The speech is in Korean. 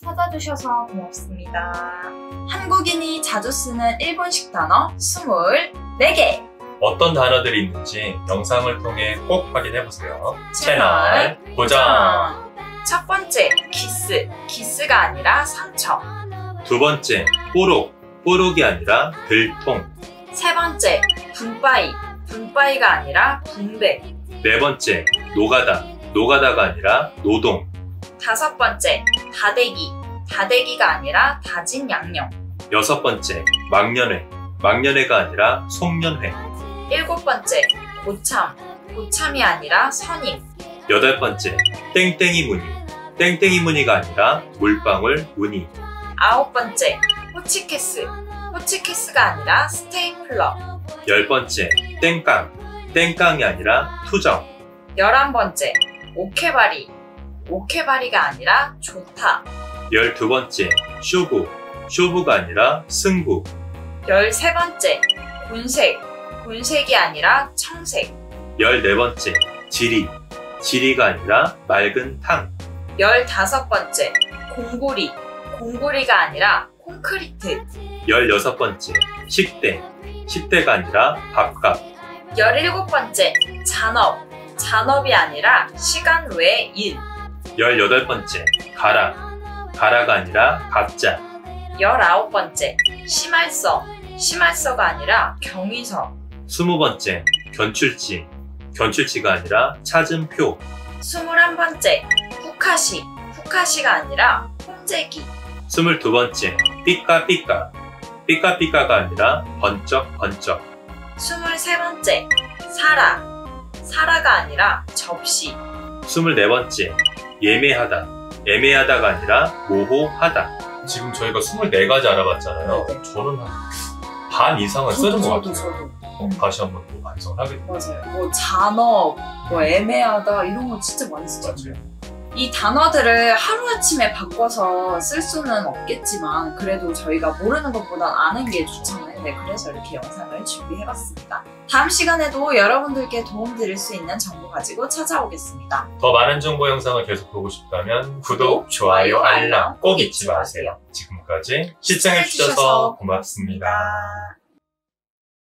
찾아주셔서 고맙습니다. 한국인이 자주 쓰는 일본식 단어 24개! 어떤 단어들이 있는지 영상을 통해 꼭 확인해보세요. 채널 고정! 첫 번째, 기스. 기스가 아니라 상처. 두 번째, 뽀록이 아니라 들통. 세 번째, 분바이. 분바이가 아니라 분배. 네 번째, 노가다가 아니라 노동. 다섯 번째, 다대기. 다대기가 아니라 다진 양념. 여섯 번째, 막년회가 아니라 송년회. 일곱 번째, 고참. 고참이 아니라 선임. 여덟 번째, 땡땡이 무늬가 아니라 물방울 무늬. 아홉 번째, 호치키스. 호치키스가 아니라 스테이플러. 열 번째, 땡깡이 아니라 투정. 11번째, 오케바리. 오케바리가 아니라 좋다. 12번째, 쇼부가 아니라 승부. 13번째, 곤색. 곤색이 아니라 청색. 14번째, 지리가 아니라 맑은 탕. 15번째, 공구리. 공구리가 아니라 콘크리트. 16번째, 식대가 아니라 밥값. 17번째, 잔업. 잔업이 아니라 시간 외 일. 18번째, 가라가 아니라 가짜. 19번째, 심할서가 아니라 경위서. 20번째, 견출지가 아니라 찾은 표. 21번째, 후카시가 아니라 홍재기. 22번째, 삐까삐까가 아니라 번쩍. 23번째, 사라가 아니라 접시. 24번째, 예매하다가 아니라 모호하다. 지금 저희가 24가지 알아봤잖아요. 네. 저는 반 이상은 쓰는 것 같아요. 저도. 다시 한번 또 반성을 하게 됩니다. 맞아요. 뭐 잔업, 뭐 애매하다 이런 거 진짜 많이 쓰잖아요. 이 단어들을 하루아침에 바꿔서 쓸 수는 없겠지만 그래도 저희가 모르는 것보단 아는 게 좋잖아요. 네, 그래서 이렇게 영상을 준비해봤습니다. 다음 시간에도 여러분들께 도움드릴 수 있는 정보 가지고 찾아오겠습니다. 더 많은 정보 영상을 계속 보고 싶다면 구독, 좋아요, 알람 꼭 잊지 마세요. 지금까지 시청해주셔서 고맙습니다.